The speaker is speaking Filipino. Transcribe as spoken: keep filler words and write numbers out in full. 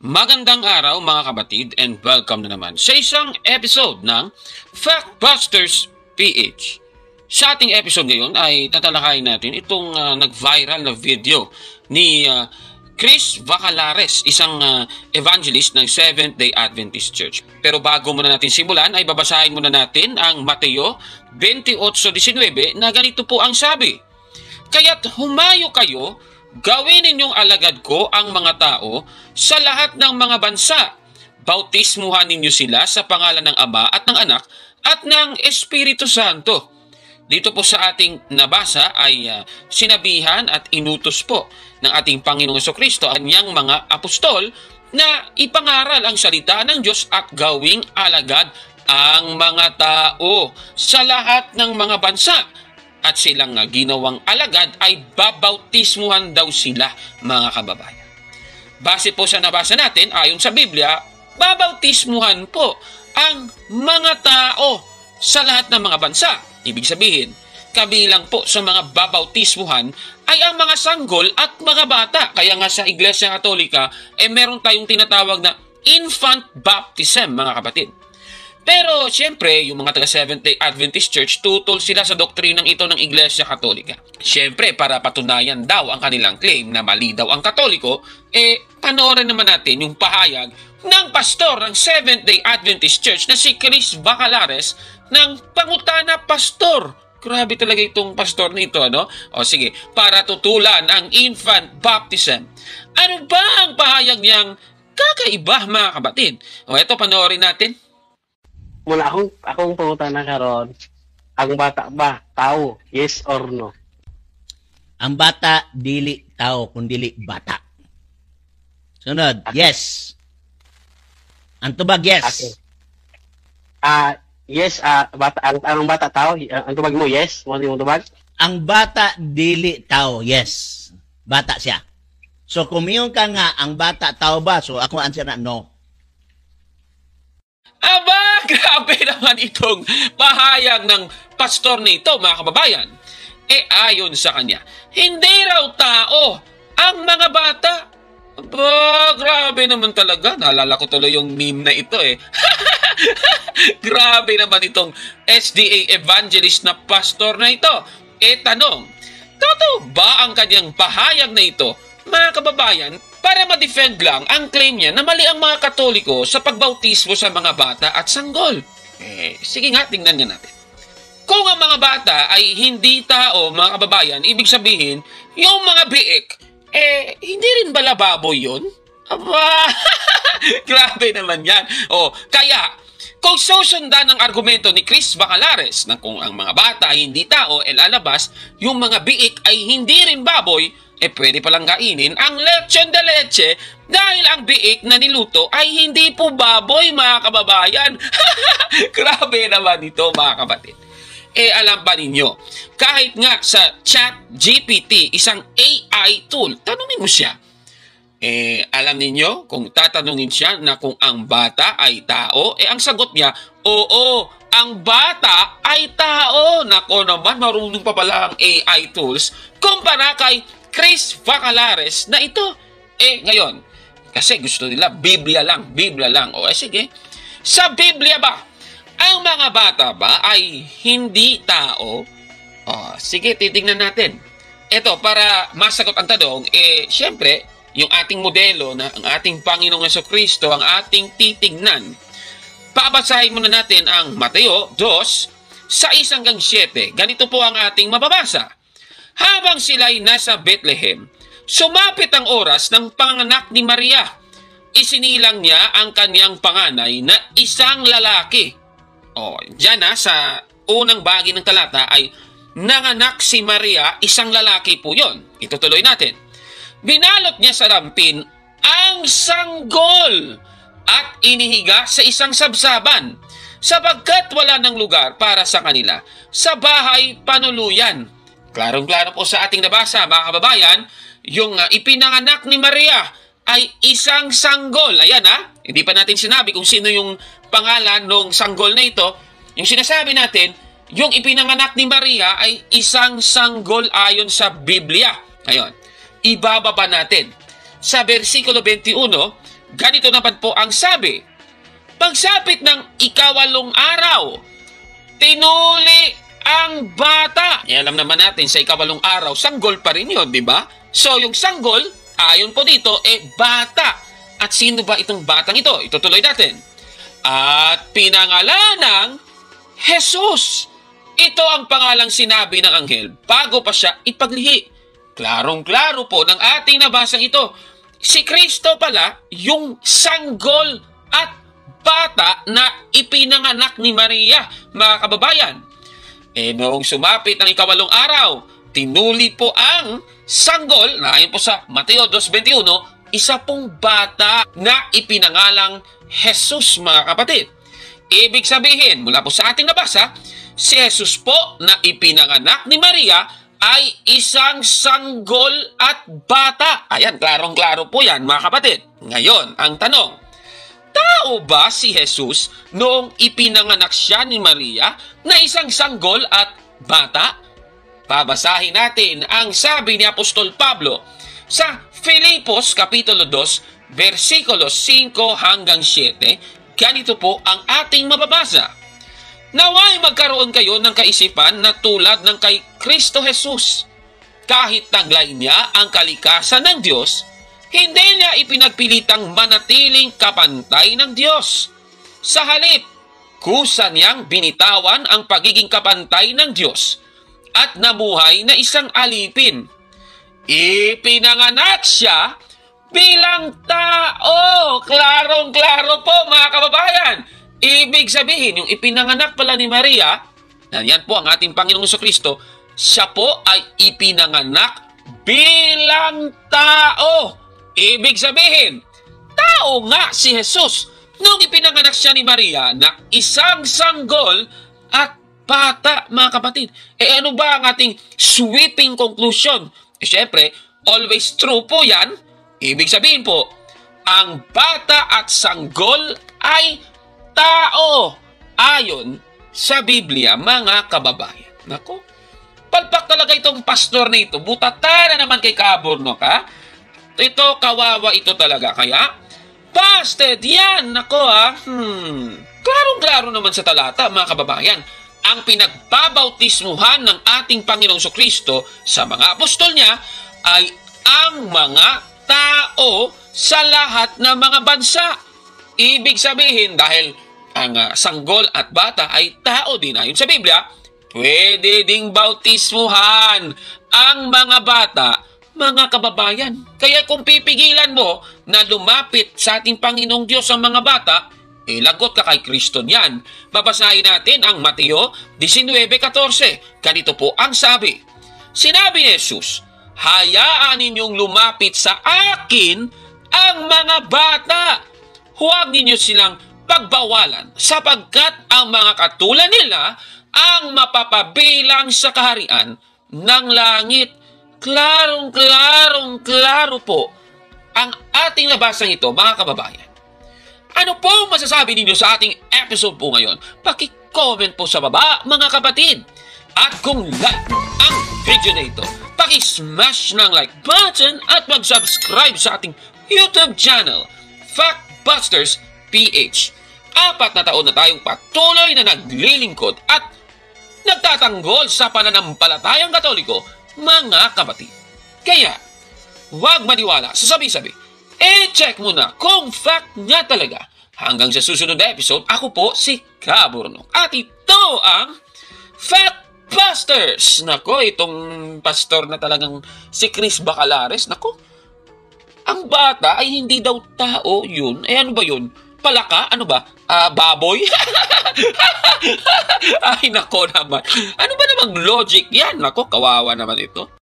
Magandang araw mga kapatid and welcome na naman sa isang episode ng Factbusters P H. Sa ating episode ngayon ay tatalakayin natin itong uh, nag-viral na video ni uh, Chris Vacalares, isang uh, evangelist ng Seventh-day Adventist Church. Pero bago muna natin simulan ay babasahin muna natin ang Mateo twenty-eight nineteen na ganito po ang sabi. Kaya't humayo kayo, gawin ninyong alagad ko ang mga tao sa lahat ng mga bansa. Bautismuhan ninyo sila sa pangalan ng Ama at ng Anak at ng Espiritu Santo. Dito po sa ating nabasa ay uh, sinabihan at inutos po ng ating Panginoong Jesucristo ang niyang mga apostol na ipangaral ang salita ng Diyos at gawing alagad ang mga tao sa lahat ng mga bansa. At silang uh, ginawang alagad ay babautismuhan daw sila, mga kababayan. Base po sa nabasa natin, ayon sa Biblia, babautismuhan po ang mga tao sa lahat ng mga bansa. Ibig sabihin, kabilang po sa mga babautismuhan ay ang mga sanggol at mga bata. Kaya nga sa Iglesia Katolika, eh meron tayong tinatawag na infant baptism, mga kapatid. Pero siyempre, yung mga taga Seventh-day Adventist Church, tutol sila sa doktrinang ito ng Iglesia Katolika. Siyempre, para patunayan daw ang kanilang claim na mali daw ang Katoliko, eh panoorin naman natin yung pahayag ng pastor ng Seventh-day Adventist Church na si Chris Vacalares ng Pangutana Pastor. Grabe talaga itong pastor nito, ano? O sige, para tutulan ang infant baptism. Ano ba ang pahayag niyang kakaiba, mga kapatid? O eto, panoorin natin. Muna akong akong pangutana karon, ang bata ba tao, yes or no? Ang bata dili tao kun dili bata. Sunod, okay. Yes. Ang tubag yes. Okay. Ah, uh, yes, ah uh, bata ang, ang bata tao, ang tubag mo yes, mo yung tubag? Ang bata dili tao, yes. Bata siya. So kung miyon ka nga ang bata tao ba, so ako answer na no. Aba, grabe naman itong pahayag ng pastor nito, mga kababayan. E ayon sa kanya, hindi raw tao ang mga bata. Aba, grabe naman talaga. Naalala ko tuloy yung meme na ito eh. Grabe naman itong S D A evangelist na pastor na ito. E tanong, totoo ba ang kanyang pahayag na ito, mga kababayan, para ma-defend lang ang claim niya na mali ang mga Katoliko sa pagbautismo sa mga bata at sanggol? Eh, sige nga, tingnan nga natin. Kung ang mga bata ay hindi tao, mga kababayan, ibig sabihin, yung mga biik, eh, hindi rin ba lababoy yun? Aba, grabe naman yan. O, kaya, kung susundan ang argumento ni Chris Vacalares na kung ang mga bata ay hindi tao, eh lalabas, yung mga biik ay hindi rin baboy, eh pwede palang kainin ang lechon de leche dahil ang biik na niluto ay hindi po baboy, mga kababayan. Grabe naman ito, mga kapatid. Eh alam ba ninyo, kahit nga sa Chat G P T, isang A I tool, tanungin mo siya. Eh alam ninyo, kung tatanungin siya na kung ang bata ay tao, eh ang sagot niya, oo, ang bata ay tao. Nako naman, marunong pa pala ang A I tools kumpara kay Chris Vacalares na ito. Eh, ngayon, kasi gusto nila, Biblia lang, Biblia lang. O, eh, sige. Sa Biblia ba, ang mga bata ba ay hindi tao? O, sige, titignan natin. Ito, para masagot ang tanong, eh, syempre, yung ating modelo na ang ating Panginoong Jesucristo, ang ating titignan. Pabasahin muna natin ang Mateo two, six hanggang seven. Ganito po ang ating mababasa. Habang sila'y nasa Bethlehem, sumapit ang oras ng panganak ni Maria. Isinilang niya ang kanyang panganay na isang lalaki. O, dyan na, sa unang bahagi ng talata ay nanganak si Maria, isang lalaki po yon. Itutuloy natin. Binalot niya sa rampin ang sanggol at inihiga sa isang sabsaban sapagkat wala ng lugar para sa kanila sa bahay panuluyan. Klarong-klaro po sa ating nabasa, mga kababayan, yung uh, ipinanganak ni Maria ay isang sanggol. Ayan ha, hindi pa natin sinabi kung sino yung pangalan ng sanggol na ito. Yung sinasabi natin, yung ipinanganak ni Maria ay isang sanggol ayon sa Biblia. Ngayon, ibababa natin. Sa versikulo twenty-one, Ganito naman po ang sabi. Pagsapit ng ikawalong araw, tinuli ang bata. E alam naman natin, sa ikawalong araw, sanggol pa rin yun, di ba? So, yung sanggol, ayon po dito, eh, bata. At sino ba itong batang ito? Itutuloy natin. At pinangalanang Jesus. Ito ang pangalang sinabi ng anghel bago pa siya ipaglihi. Klarong-klaro po ng ating nabasang ito. Si Kristo pala yung sanggol at bata na ipinanganak ni Maria, mga kababayan. E noong sumapit ang ikawalong araw, tinuli po ang sanggol, na ayon po sa Mateo two twenty-one, isa pong bata na ipinangalang Jesus, mga kapatid. Ibig sabihin, mula po sa ating nabasa, si Jesus po na ipinanganak ni Maria ay isang sanggol at bata. Ayan, klarong-klaro po yan, mga kapatid. Ngayon, ang tanong, tao ba si Jesus noong ipinanganak siya ni Maria na isang sanggol at bata? Babasahin natin ang sabi ni Apostol Pablo sa Filipos Kapitulo two, versikulos five hanggang seven. Ganito po ang ating mababasa. Naway magkaroon kayo ng kaisipan na tulad ng kay Kristo Jesus. Kahit taglay niya ang kalikasan ng Diyos, hindi niya ipinagpilitang manatiling kapantay ng Diyos. Sa halip, kusa niyang binitawan ang pagiging kapantay ng Diyos at nabuhay na isang alipin. Ipinanganak siya bilang tao. Klarong-klaro po, mga kababayan. Ibig sabihin, yung ipinanganak pala ni Maria, na yan po ang ating Panginoong Jesucristo, siya po ay ipinanganak bilang tao. Ibig sabihin, tao nga si Jesus nung ipinanganak siya ni Maria na isang sanggol at bata, mga kapatid. Eh ano ba ang ating sweeping conclusion? Eh syempre, always true po yan. Ibig sabihin po, ang bata at sanggol ay tao ayon sa Biblia, mga kababayan. Nako, palpak talaga itong pastor na ito. Butata na naman kay Kabornok, ha? Ito, kawawa ito talaga. Kaya, busted yan! Nako, ha? Hmm. Klarong-klaro naman sa talata, mga kababayan. Ang pinagbabautismuhan ng ating Panginoong Jesucristo sa mga apostol niya ay ang mga tao sa lahat ng mga bansa. Ibig sabihin, dahil ang uh, sanggol at bata ay tao din ayon sa Biblia, pwede ding bautismuhan ang mga bata, mga kababayan. Kaya kung pipigilan mo na lumapit sa ating Panginoong Diyos ang mga bata, eh lagot ka kay Kristo niyan. Babasahin natin ang Mateo nineteen fourteen. Ganito po ang sabi. Sinabi ni Jesus, hayaan ninyong lumapit sa akin ang mga bata. Huwag ninyo silang pagbawalan, sapagkat ang mga katulad nila ang mapapabilang sa kaharian ng langit. Klarong-klarong-klaro po ang ating nabasang ito, mga kababayan. Ano po masasabi ninyo sa ating episode po ngayon? Paki-comment po sa baba, mga kapatid. At kung like ang video na ito, paki-smash ng like button at mag-subscribe sa ating YouTube channel, Factbusters P H. Apat na taon na tayong patuloy na naglilingkod at nagtatanggol sa pananampalatayang Katoliko, mga kapatid. Kaya, huwag maniwala sa sabi-sabi. E-check mo na kung fact nga talaga. Hanggang sa susunod na episode, ako po si Kabornok. At ito ang Factbusters. Nako, itong pastor na talagang si Chris Bacalares. Nako, ang bata ay hindi daw tao yun. Eh ano ba yun? Palaka? Ano ba? Uh, baboy? Ay nako naman. Ano ba namang logic yan? Nako, kawawa naman ito.